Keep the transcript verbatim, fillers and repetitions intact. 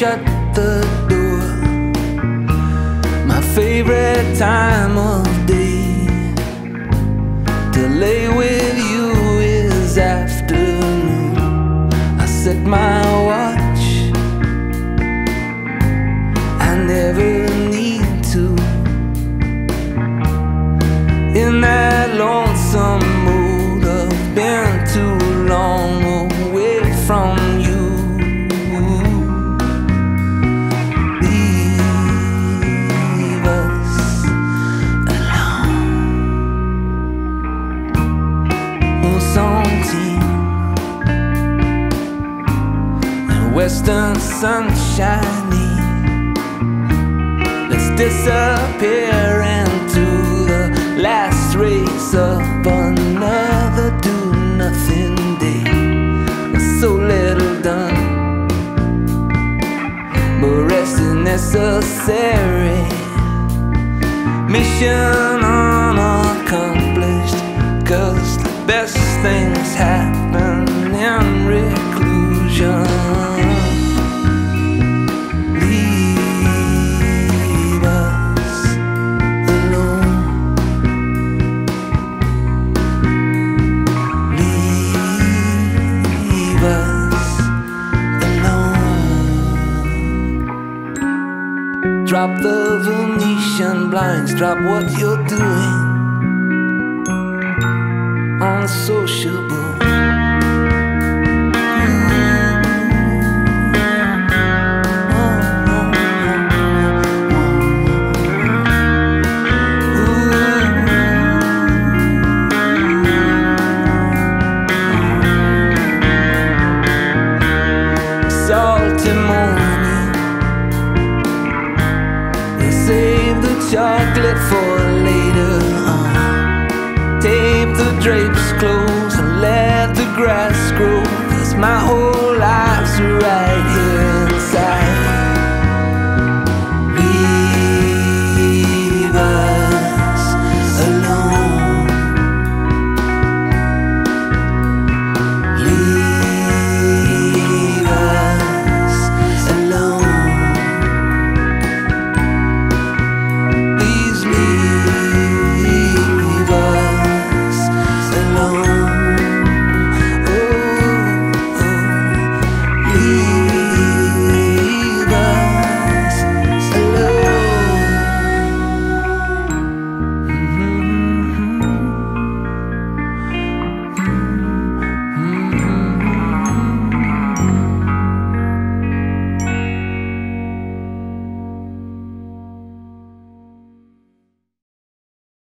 shut the door. My favorite time of day to lay with you is afternoon. I set my watch, I never need to. In that lonesome mood of been too long away from you. Leave us alone. Mezzotint and western sunshiny. Let's disappear into the last race of another do-nothing day. So little done, but rest is necessary. Mission unaccomplished, 'cause the best things happen in reclusion. Leave us alone. Leave us alone. Drop the Venetian blinds, drop what you're doing unsociable. Salty morning, we'll save the chocolate for later on. Tape the drapes close and let the grass grow, 'cause my whole life's right here.